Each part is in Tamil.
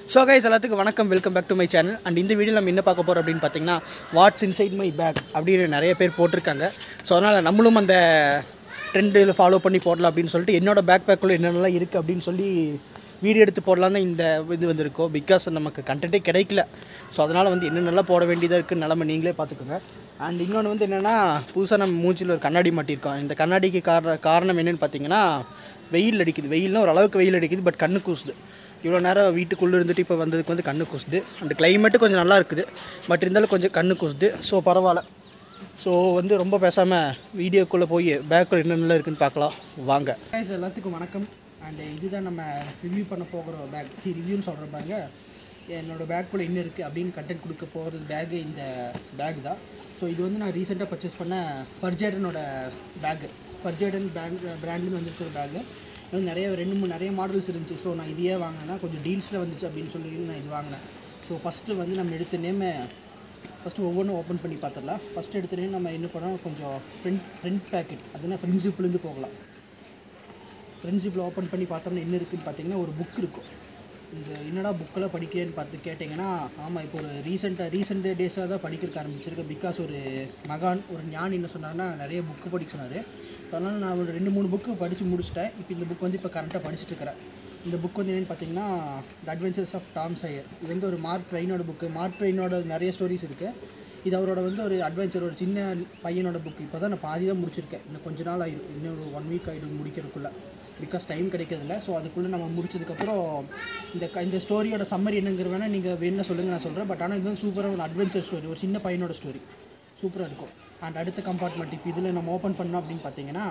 ஸோ கைஸ் எல்லாத்துக்கும் வணக்கம், welcome back to my channel. And இந்த வீடியோ நம்ம என்ன பார்க்க போகிறோம் அப்படின்னு பார்த்தீங்கன்னா, வாட்ஸ் இன்சைட் மை பேக் அப்படின்னு நிறைய பேர் போட்டிருக்காங்க. ஸோ அதனால் நம்மளும் அந்த ட்ரெண்டில் ஃபாலோ பண்ணி போடலாம் அப்படின்னு சொல்லிட்டு என்னோடய பேக் பேக்குள்ளே என்னென்னலாம் இருக்குது அப்படின்னு சொல்லி வீடியோ எடுத்து போடலான்னு இந்த இது வந்திருக்கோம். பிகாஸ் நமக்கு கண்டென்ட்டே கிடைக்கல. ஸோ அதனால் என்னென்னலாம் போட வேண்டியதாக இருக்குன்னு நிலமை நீங்களே பார்த்துக்கோங்க. அண்ட் இன்னொன்று என்னென்னா, புதுசாக நம்ம மூஞ்சில் ஒரு கண்ணாடி மாட்டியிருக்கோம். இந்த கண்ணாடிக்கு காரணம் என்னென்னு பார்த்தீங்கன்னா, வெயில் அடிக்குது. வெயில்னால் ஓரளவுக்கு வெயில் அடிக்குது, பட் கண்ணு கூசுது. இவ்வளோ நேரம் வீட்டுக்குள்ளே இருந்துட்டு இப்போ வந்ததுக்கு கண்ணு கூசுது. அண்ட் கிளைமேட்டு கொஞ்சம் நல்லா இருக்குது, பட் இருந்தாலும் கொஞ்சம் கண்ணு கூசுது. ஸோ பரவாயில்ல. ஸோ ரொம்ப பேசாமல் வீடியோக்குள்ளே போய் பேக்குள்ளே என்னென்னலாம் இருக்குதுன்னு பார்க்கலாம் வாங்க. எல்லாத்துக்கும் வணக்கம். அண்ட் இதுதான் நம்ம ரிவ்யூ பண்ண போகிற பேக். ரிவ்யூன்னு சொல்கிற பாருங்க, என்னோடய பேக்குள்ளே என்ன இருக்குது அப்படின்னு கண்டென்ட் கொடுக்க போகிறது பேக்கு இந்த பேக் தான். ஸோ இது நான் ரீசெண்டாக பர்ச்சேஸ் பண்ண ஃபர்ஜேடனோட பேக்கு. ஃபர்ஜேடன் பிராண்ட்லேருந்து வந்துருக்கிற பேக்கு. நிறைய மாடல்ஸ் இருந்துச்சு. ஸோ நான் இதையே வாங்கினேன்னா கொஞ்சம் டீல்ஸில் வந்துச்சு அப்படின்னு சொல்லி நான் இது வாங்கினேன். ஸோ ஃபஸ்ட்டு நம்ம எடுத்த நேமே ஃபஸ்ட்டு ஒவ்வொன்றும் ஓப்பன் பண்ணி பார்த்துடலாம். ஃபஸ்ட்டு எடுத்த நேம் நம்ம என்ன பண்ணோம், கொஞ்சம் ஃப்ரண்ட் பேக்கெட், அதுனா ஃப்ரண்ட் ஜிப்லேருந்து போகலாம். ஃப்ரண்ட் ஜிப்பில் ஓப்பன் பண்ணி பார்த்தோம்னா என்ன இருக்குதுன்னு பார்த்தீங்கன்னா, ஒரு புக் இருக்கும். இந்த என்னடா புக்கெல்லாம் படிக்கிறேன்னு பார்த்து கேட்டிங்கன்னா, ஆமாம், இப்போ ஒரு ரீசெண்ட் டேஸாக தான் படிக்கிறதுக்கு ஆரம்பிச்சிருக்கேன். பிகாஸ் ஒரு மகான், ஒரு ஞானி என்ன சொன்னார்னா, நிறைய புக்கு படிக்க சொன்னார். அதனால் நான் ஒரு 2-3 புக்கு படித்து முடிச்சிட்டேன். இப்போ இந்த புக் இப்போ கரெக்டாக படிச்சுட்டு இருக்கிறேன். இந்த புக் என்னென்னு பார்த்தீங்கன்னா, the adventures of Tom Sawyer. இது ஒரு மார்க் ட்வைனோட புக்கு. மார்க் ட்வைனோட நிறைய ஸ்டோரிஸ் இருக்குது. இது அவரோட ஒரு அட்வென்ச்சர், ஒரு சின்ன பையனோட புக்கு. இப்போ தான் நான் பாதி தான் முடிச்சிருக்கேன். இன்னும் கொஞ்ச நாள் ஆகிடும், இன்னும் ஒரு 1 வீக் ஆகிடும் முடிக்கிறதுக்குள்ளே. பிகாஸ் டைம் கிடைக்கிறதில்ல. ஸோ அதுக்குள்ளே நம்ம முடிச்சதுக்கப்புறம் இந்த ஸ்டோரியோட சம்மரி என்னங்கிற வேணால் நீங்கள் வேணும்னா சொல்லுங்கள், நான் சொல்கிறேன். பட் ஆனால் இது சூப்பராக ஒரு அட்வென்ச்சர் ஸ்டோரி, ஒரு சின்ன பையனோட ஸ்டோரி, சூப்பராக இருக்கும். அண்ட் அடுத்த கம்பார்ட்மெண்ட் இப்போ இதில் நம்ம ஓப்பன் பண்ணோம் அப்படின்னு பார்த்தீங்கன்னா,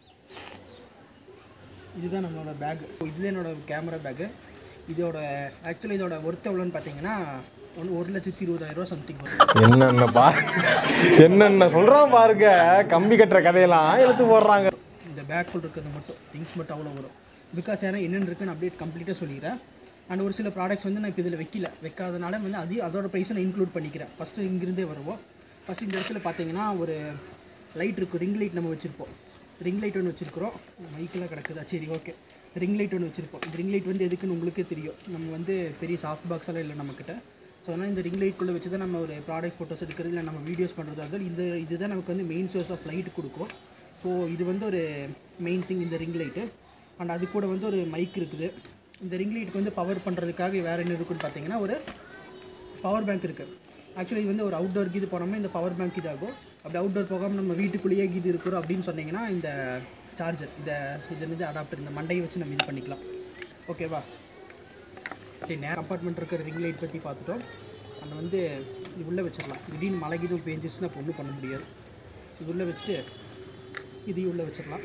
இதுதான் நம்மளோட பேக்கு. இதில் என்னோடய கேமரா பேக்கு. ஆக்சுவலி இதோட ஒர்த் எவ்வளோன்னு பார்த்தீங்கன்னா, 1,20,000 சம்திங் வரும். என்னென்ன சொல்கிறான் பாருங்க, கம்பி கட்டுற கதையெல்லாம் எழுத்து போடுறாங்க. இந்த பேக்குள் இருக்கிறது மட்டும் திங்ஸ் மட்டும் அவ்வளோ வரும். பிகாஸ் ஏன்னா என்னென்னு இருக்குன்னு அப்படியே கம்ப்ளீட்டாக சொல்லிக்கிறேன். அண்ட் ஒரு சில ப்ராடக்ட்ஸ் நான் இப்போ இதில் வைக்காதனால அதோட ப்ரைஸை நான் இன்க்ளூட் பண்ணிக்கிறேன். ஃபஸ்ட்டு இங்கிருந்தே வருவோம். ஃபஸ்ட்டு இந்த இடத்துல பார்த்தீங்கன்னா ஒரு லைட் இருக்கும், ரிங் லைட் நம்ம வச்சுருப்போம். ரிங் லைட் ஒன்று வச்சுருக்கிறோம். மைக்கெல்லாம் கிடக்குதா? சரி, ஓகே. ரிங் லைட் ஒன்று வச்சுருப்போம். இந்த ரிங் லைட் எதுக்குன்னு உங்களுக்கே தெரியும். நம்ம பெரிய சாஃப்ட் பாக்ஸ் எல்லாம் இல்லை நம்மக்கிட்ட. ஸோ ஆனால் இந்த ரிங் லைட்குள்ளே வச்சு தான் நம்ம ஒரு ப்ராடக்ட் ஃபோட்டோஸ் எடுக்கிறது, இல்லை நம்ம வீடியோஸ் பண்ணுறது. அதில் இதுதான் நமக்கு மெயின் சோர்ஸ் ஆஃப் லைட் கொடுக்கும். ஸோ இது ஒரு மெயின் திங், இந்த ரிங் லைட்டு. அண்ட் அது கூட ஒரு மைக் இருக்குது. இந்த ரிங் லைட்டுக்கு பவர் பண்ணுறதுக்காக வேறு என்ன இருக்குன்னு பார்த்தீங்கன்னா, ஒரு பவர் பேங்க் இருக்குது. ஆக்சுவலி இது ஒரு அவுட்டோர் கீது போனோம்னா இந்த பவர் பேங்க் இதாகும். அப்படி அவுட்டோர் போகாமல் நம்ம வீட்டுக்குள்ளேயே கீது இருக்கிறோம் அப்படின்னு சொன்னிங்கன்னா, இந்த சார்ஜர், இது அடாப்டர், இந்த மண்டையை வச்சு நம்ம இது பண்ணிக்கலாம். ஓகேவா? கம்பார்ட்மெண்ட் இருக்கிற ரிங் லைட் பற்றி பார்த்துட்டோம். அந்த இது உள்ளே வச்சிடலாம். திடீர்னு மழை கீதும் பேஞ்சிச்சுன்னா ஒன்றும் பண்ண முடியாது. இது உள்ளே வச்சுட்டு இதையும் உள்ளே வச்சிடலாம்.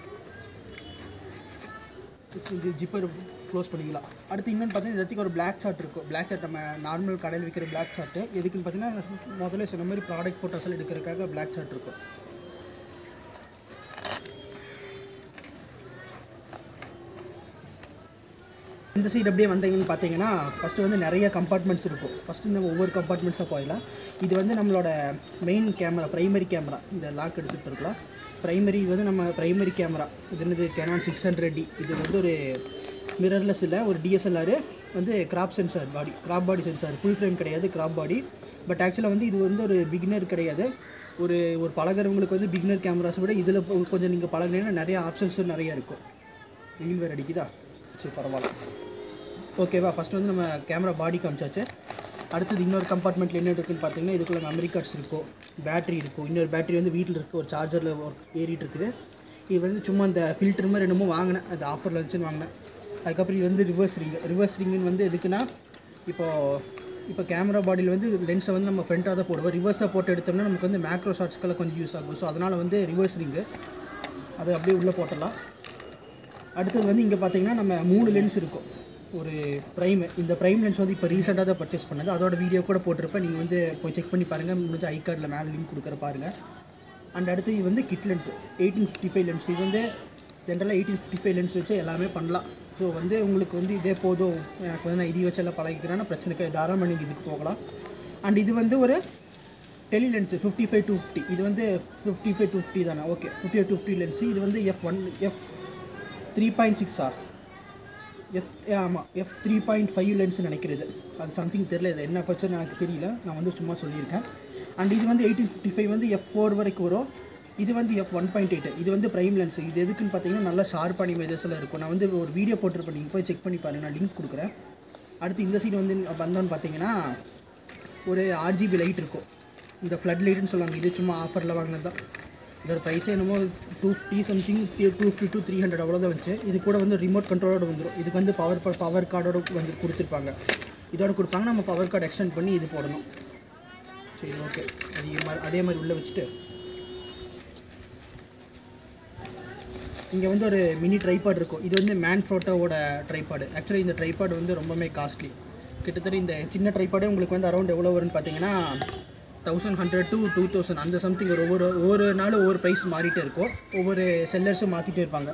இது ஜிப்பர் க்ளோஸ் பண்ணிக்கலாம். அடுத்து இன்னொன்று பார்த்தீங்கன்னா, இந்த இடத்துக்கு ஒரு பிளாக் சார்ட் இருக்கும். பிளாக் சார்ட் நம்ம நார்மல் கடையில் விற்கிற பிளாக் சார்ட்டு. எதுக்குன்னு பார்த்தீங்கன்னா, முதல்ல சொன்ன மாதிரி ப்ராடக்ட் ஃபோட்டோஸ் எல்லாம் எடுக்கிறதுக்காக பிளாக் சார்ட் இருக்கும். இந்த சைடு அப்படியே வந்தீங்கன்னு பார்த்தீங்கன்னா, ஃபஸ்ட்டு நிறைய கம்பார்ட்மெண்ட்ஸ் இருக்கும். ஃபஸ்ட்டு இந்த ஒவ்வொரு கம்பார்ட்மெண்ட்ஸாக போயிடலாம். இது நம்மளோட மெயின் கேமரா, ப்ரைமரி கேமரா. இந்த லாக் எடுத்துகிட்டு இருக்கலாம். ப்ரைமரி நம்ம ப்ரைமரி கேமரா. இது Canon 600D. இது ஒரு மிரர்லெஸ் இல்லை, ஒரு DSLR. Crop sensor body, crop body sensor. Full frame கிடையாது, கிராப் பாடி. பட் ஆக்சுவலாக இது ஒரு பிகினர் கிடையாது. ஒரு பழகிறவங்களுக்கு பிகினர் கேமராஸை விட இதில் கொஞ்சம் நீங்கள் பழகினீங்கன்னா நிறைய ஆப்ஷன்ஸும் நிறையா இருக்கும். வெயில் வேறு அடிக்குதா? சரி, பரவாயில்ல. ஓகேவா? ஃபஸ்ட்டு நம்ம கேமரா பாடி காமிச்சாச்சு. அடுத்தது இன்னொரு கம்பார்ட்மெண்ட்டில் என்ன இருக்குதுன்னு பார்த்தீங்கன்னா, இதுக்குள்ள மெமரி கார்ட்ஸ் இருக்கும், பேட்டரி இருக்கும். இன்னொரு பேட்டரி வீட்டில் இருக்குது, ஒரு சார்ஜரில் ஏறிட்டு இருக்குது. இது சும்மா இந்த ஃபில்டர் மாதிரி என்னமோ வாங்கினேன், அது ஆஃபரில் இருந்துச்சுன்னு வாங்கினேன். அதுக்கப்புறம் இது ரிவர்ஸ் ரிங்குன்னு எதுக்குன்னா, இப்போ கேமரா பாடியில் லென்ஸை நம்ம ஃப்ரண்ட்டாக தான் போடுவோம். ரிவர்ஸாக போட்டு எடுத்தோம்னா நமக்கு மேக்ரோ ஷாட்ஸ்க்கெல்லாம் கொஞ்சம் யூஸ் ஆகும். ஸோ அதனால் ரிவர்ஸ் ரிங்கு அதை அப்படியே உள்ளே போட்டலாம். அடுத்தது இங்கே பார்த்தீங்கன்னா, நம்ம 3 லென்ஸ் இருக்கும். ஒரு இந்த ப்ரைம் லென்ஸ் இப்போ ரீசெண்டாக தான் பர்ச்சேஸ் பண்ணது. அதோட வீடியோ கூட போட்டிருப்பேன். நீங்கள் போய் செக் பண்ணி பாருங்கள். முடிஞ்ச ஐ கார்டில் மேலே லிங்க் கொடுக்குற பாருங்கள். அண்ட் அடுத்து இது கிட் லென்ஸ் 1855 லென்ஸ். இது ஜென்ரலாக 1855 லென்ஸ் வச்சு எல்லாமே பண்ணலாம். ஸோ உங்களுக்கு இதே போதும், எனக்கு நான் இதை வச்சு எல்லாம் பழகிக்கிறேன்னா பிரச்சனை கிடையாது, தாராளமாக நீங்கள் இதுக்கு போகலாம். அண்ட் இது ஒரு டெலி லென்ஸு 55-50. இது 55-50 தானே? Okay, 55-50 lens. இது F1 F 3.6R. ஆமாம் f3.5 லென்ஸ் நினைக்கிறது, அது சம்திங் தெரியல, இது என்ன பட்சம் எனக்கு தெரியல, நான் வந்து சும்மா சொல்லியிருக்கேன். அண்ட் இது வந்து 1855 வந்து f4 வரைக்கும் வரும். இது வந்து f1.8, இது வந்து ப்ரைம் லென்ஸ். இது எதுக்குன்னு பார்த்தீங்கன்னா நல்லா ஷார்ப்பான இமேஜஸில் இருக்கும். நான் வந்து ஒரு வீடியோ போட்டிருப்பேன், நீங்கள் போய் செக் பண்ணி பாருங்கள், நான் லிங்க் கொடுக்குறேன். அடுத்து இந்த சைடு வந்து வந்தோன்னு பார்த்தீங்கன்னா ஒரு RGB லைட் இருக்கும், இந்த ஃப்ளட் லைட்டுன்னு சொல்லுவாங்க. இது சும்மா ஆஃபரில் வாங்கினது தான். இதோட ப்ரைஸே என்னமோ 250 சம்திங், 250 to 300 அவ்வளோதான் வந்துச்சு. இது கூட வந்து ரிமோட் கண்ட்ரோலோடு வந்துடும். இதுக்கு வந்து பவர் கார்டோடு வந்து கொடுத்துருப்பாங்க, இதோட கொடுப்பாங்க. நம்ம பவர் கார்டு எக்ஸ்டெண்ட் பண்ணி இது போடணும். சரி, ஓகே. அதே மாதிரி உள்ளே வச்சுட்டு இங்கே வந்து ஒரு மினி ட்ரைபாட் இருக்கும். இது வந்து மேன்ஃப்ரோட்டோவோட ட்ரைபாடு. ஆக்சுவலி இந்த ட்ரைபாடு வந்து ரொம்பவே காஸ்ட்லி. கிட்டத்தட்ட இந்த சின்ன ட்ரைபாடே உங்களுக்கு வந்து அரௌண்ட் எவ்வளோ வரும்னு பார்த்தீங்கன்னா 1100 to 2000 அந்த சம்திங். ஒவ்வொரு நாளும் ஒவ்வொரு ப்ரைஸ் மாறிட்டே இருக்கும். ஒவ்வொரு செல்லர்ஸும் மாற்றிட்டே இருப்பாங்க.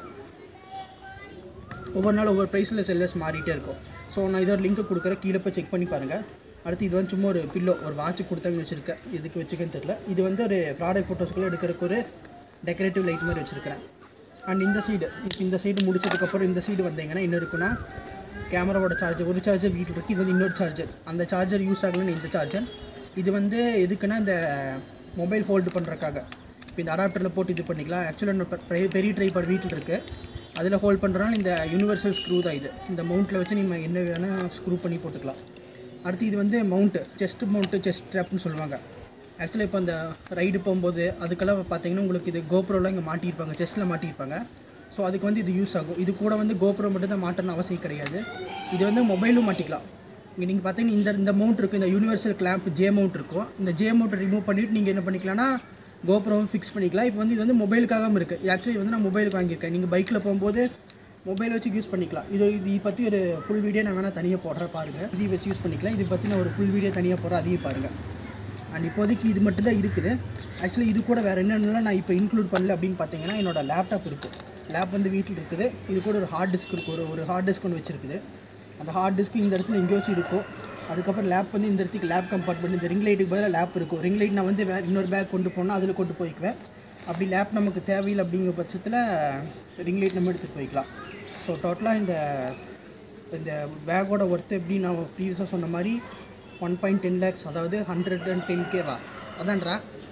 ஒவ்வொரு நாளும் ஒவ்வொரு ப்ரைஸில் செல்லர்ஸ் மாறிட்டே இருக்கும். ஸோ நான் இதோட லிங்க்கு கொடுக்குறேன், கீழே போய் செக் பண்ணி பாருங்கள். அடுத்து இது வந்து சும்மா ஒரு பில்லோ, ஒரு வாட்ச் கொடுத்தாங்கன்னு வச்சுருக்கேன். எதுக்கு வச்சுக்கன்னு தெரில. இது வந்து ஒரு ப்ராடக்ட் ஃபோட்டோஸ்க்குள்ளே எடுக்கிறதுக்கு ஒரு டெக்கரேட்டிவ் லைட் மாதிரி வச்சுருக்கிறேன். அண்ட் இந்த சைடு முடிச்சதுக்கப்புறம் இந்த சைடு வந்தீங்கன்னா என்ன இருக்குன்னா, கேமராவோட சார்ஜர், ஒரு சார்ஜர் வீட்டில் இருக்குது. இது வந்து இன்னொரு சார்ஜர். அந்த சார்ஜர் யூஸ் ஆகலன்னு இந்த சார்ஜர். இது வந்து எதுக்குன்னா இந்த மொபைல் ஹோல்டு பண்ணுறக்காக. இப்போ இந்த அடாப்டரில் போட்டு இது பண்ணிக்கலாம். ஆக்சுவலாக பெரிய ட்ரைபாட் வீட்டில் இருக்குது, அதில் ஹோல்ட் பண்ணுறதுனால இந்த யூனிவர்சல் ஸ்க்ரூ தான் இது. இந்த மவுண்ட்டில் வச்சு நம்ம என்ன வேணால் ஸ்க்ரூ பண்ணி போட்டுக்கலாம். அடுத்து இது வந்து மவுண்ட்டு, செஸ்ட் ஸ்ட்ராப்னு சொல்லுவாங்க. ஆக்சுவலாக இப்போ அந்த ரைடு போகும்போது அதுக்கெல்லாம் பார்த்தீங்கன்னா உங்களுக்கு இது கோப்ரோலாம் இங்கே மாட்டியிருப்பாங்க, செஸ்ட்டில் மாட்டியிருப்பாங்க. ஸோ அதுக்கு வந்து இது யூஸ் ஆகும். இது கூட வந்து கோப்ரோ மட்டும் தான் மாட்டணும்னு அவசியம் கிடையாது. இது வந்து மொபைலும் மாட்டிக்கலாம். இங்கே நீங்கள் பார்த்தீங்கன்னா இந்த மவுண்ட் இருக்குது, இந்த யூனிவர்சல் கிளாம்ப் ஜே மவுண்ட் இருக்கும். இந்த ஜே மவுண்ட்டை ரிமூவ் பண்ணிவிட்டு நீங்கள் என்ன பண்ணிக்கலாம்னா கோப்ரோவும் ஃபிக்ஸ் பண்ணிக்கலாம். இப்போ வந்து இது வந்து மொபைலுக்காகவும் இருக்குது. இது ஆக்சுவலி வந்து நான் மொபைலுக்கு வாங்கியிருக்கேன். நீங்கள் பைக்கில் போகும்போது மொபைல் வச்சு யூஸ் பண்ணிக்கலாம். இது பற்றி ஒரு ஃபுல் வீடியோ நான் வேணால் தனியாக போடுறேன் பாருங்கள். இது வச்சு யூஸ் பண்ணிக்கலாம். இது பற்றி நான் ஒரு ஃபுல் வீடியோ தனியாக போடுறேன், அதையும் பாருங்கள். அண்ட் இப்போதைக்கு இது மட்டும் தான் இருக்குது. ஆக்சுவலி இது கூட வேறு என்னென்னலாம் நான் இப்போ இன்க்ளூட் பண்ணல அப்படின்னு பார்த்தீங்கன்னா, என்னோட லேப்டாப் இருக்குது. லேப் வந்து வீட்டில் இருக்குது. இது கூட ஒரு ஹார்ட் டிஸ்க் இருக்குது, ஒரு ஹார்ட் டிஸ்க் ஒன்று வச்சுருக்குது. அந்த ஹார்ட் டிஸ்க்கு இந்த இடத்துல எங்கேயோ வச்சு இருக்கும். அதுக்கப்புறம் லேப் வந்து இந்த இடத்துக்கு லேப் கம்பார்ட்மெண்ட், இந்த ரிங் லைட்டுக்கு பதிலாக லேப் இருக்கும். ரிங் லைட் நான் வந்து இன்னொரு பேக் கொண்டு போனால் அதில் கொண்டு போய்க்குவேன். அப்படி லேப் நமக்கு தேவையில்லை அப்படிங்கிற பட்சத்தில் ரிங் லைட் நம்ம எடுத்துகிட்டு போய்க்கலாம். ஸோ டோட்டலாக இந்த பேக்கோட ஒர்த்து எப்படி நான் ப்ரீவியஸாக சொன்ன மாதிரி 1.10 lakhs, அதாவது 110K அதான்றா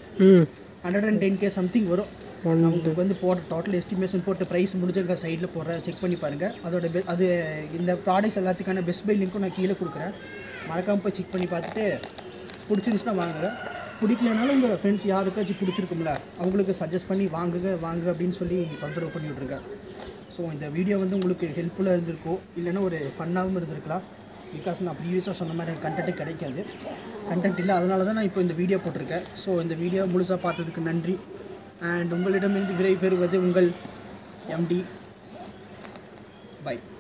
110K சம்திங் வரும். உங்களுக்கு வந்து டோட்டல் எஸ்டிமேஷன் போட்டு ப்ரைஸ் முடிஞ்சிருக்க சைடில் போடுற செக் பண்ணி பாருங்கள். அதோட அது இந்த ப்ராடக்ட்ஸ் எல்லாத்துக்கான பெஸ்ட் பை லிங்க்கும் நான் கீழே கொடுக்குறேன். மறக்காமல் போய் செக் பண்ணி பார்த்துட்டு பிடிச்சிருந்துச்சுன்னா வாங்குங்க. பிடிக்கலனாலும் உங்கள் ஃப்ரெண்ட்ஸ் யாருக்காச்சும் பிடிச்சிருக்கும்ல, அவங்களுக்கு சஜஸ்ட் பண்ணி வாங்க அப்படின்னு சொல்லி தொந்தரவு பண்ணி விட்ருங்க. ஸோ இந்த வீடியோ வந்து உங்களுக்கு ஹெல்ப்ஃபுல்லாக இருந்திருக்கும், இல்லைன்னா ஒரு ஃபன்னாகவும் இருந்திருக்கலாம். பிகாஸ் நான் ப்ரீவியஸாக சொன்ன மாதிரி எனக்கு கண்டென்ட் கிடைக்காது, கண்டென்ட் இல்லை, அதனால தான் நான் இப்போ இந்த வீடியோ போட்டிருக்கேன். ஸோ இந்த வீடியோ முழுசாக பார்த்ததுக்கு நன்றி. அண்ட் உங்களிடமிருந்து விடை பெறுவது உங்கள் MD. பை.